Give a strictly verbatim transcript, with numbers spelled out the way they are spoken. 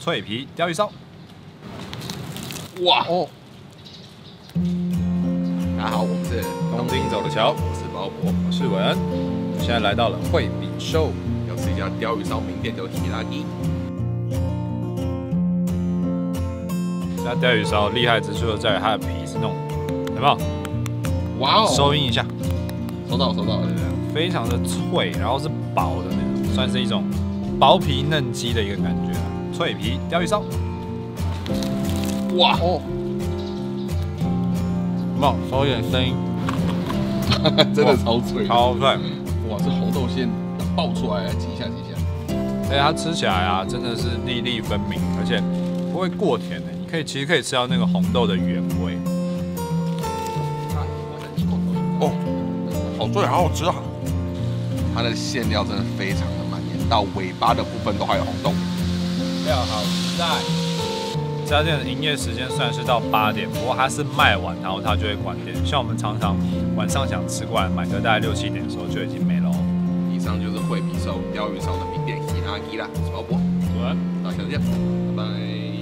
脆皮鲷鱼烧。 哇哦！大家好，我们是东京走的桥， 我是包伯， 我是文恩，现在来到了惠比寿， 又是一家鲷鱼烧名店，叫希拉基。 这家鲷鱼烧厉害之处就在于它的皮是那种，有没有？ 哇哦！ 收音一下， 收到收到了， 非常的脆，然后是薄的那种，算是一种薄皮嫩鸡的一个感觉啊。脆皮鲷鱼烧， 哇哦！ 有没有收一点声音？ 真的超脆， 超脆！ 哇，这红豆馅爆出来，挤一下挤一下。 而且它吃起来啊，真的是粒粒分明，而且不会过甜的。你可以其实可以吃到那个红豆的原味。 哦，好脆，好好吃啊！它的馅料真的非常的满，连到尾巴的部分都还有红豆。 料好实在。这家店的营业时间虽然是到八点，不过它是卖完，然后它就会关店。像我们常常晚上想吃过来买，个大概六七点的时候就已经没了。 以上就是惠比寿鲷鱼烧的名店希拉基啦，我是包伯， 晚安， 大家再见，拜拜。